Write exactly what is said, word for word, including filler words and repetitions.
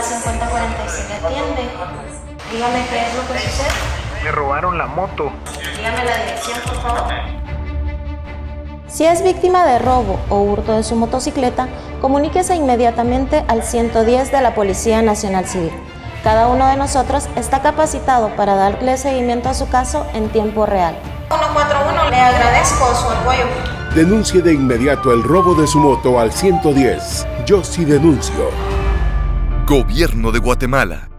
cincuenta cuarenta y seis le atiende. Dígame qué es lo que sucede. Me robaron la moto. Dígame la dirección, por favor. Si es víctima de robo o hurto de su motocicleta, comuníquese inmediatamente al ciento diez de la Policía Nacional Civil. Cada uno de nosotros está capacitado para darle seguimiento a su caso en tiempo real. uno cuatro uno, le agradezco su apoyo. Denuncie de inmediato el robo de su moto al ciento diez. Yo sí denuncio. Gobierno de Guatemala.